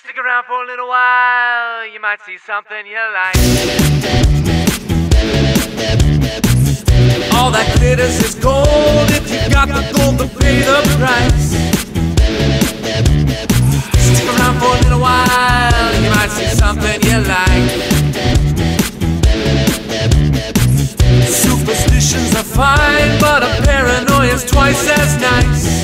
Stick around for a little while, you might see something you like. All that glitters is gold if you got the gold to pay the price. Stick around for a little while, you might see something you like. Superstitions are fine, but a paranoia's twice as nice.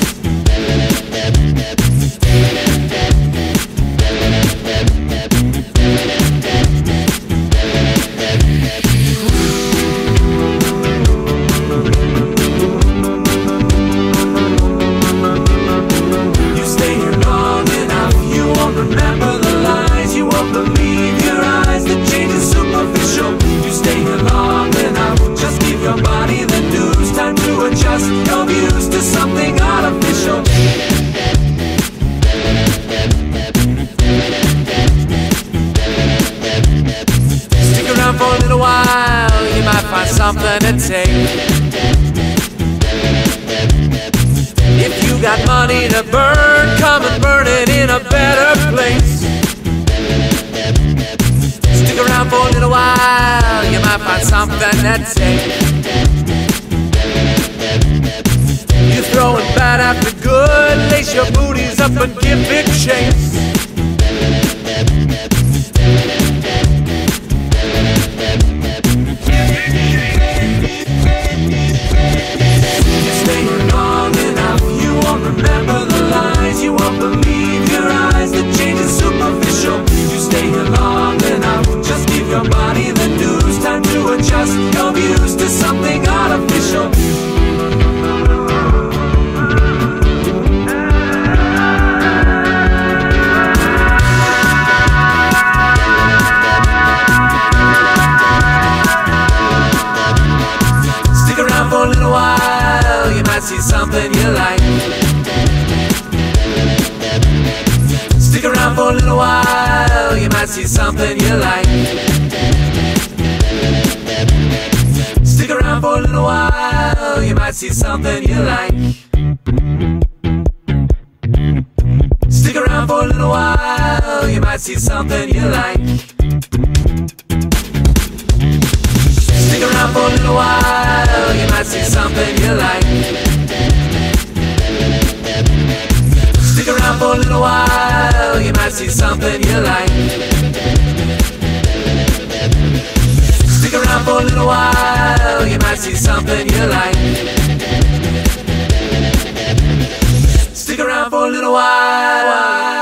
Remember the lies, you won't believe your eyes. The change is superficial. You stay here long enough, just give your body the news. Time to adjust your views to something artificial. Stick around for a little while, you might find something to take. If you got money to burn, come and burn it in a better place. Stick around for a little while, you might find something to take. You're throwing bad after good, lace your booties up and give big shakes. Remember the lies, you won't believe your eyes. The change is superficial. You stay here long enough, just give your body the news. Time to adjust your views to something artificial. Stick around for a little while, you might see something you like. Stick around for a little while, you might see something you like. Stick around for a little while, you might see something you like. Stick around for a little while, you might see something you like. Stick around for a little while, you might see something you like. Stick around for a little while, you might see something you like. Stick around for a little while, you might see something you like. Stick around for a little while.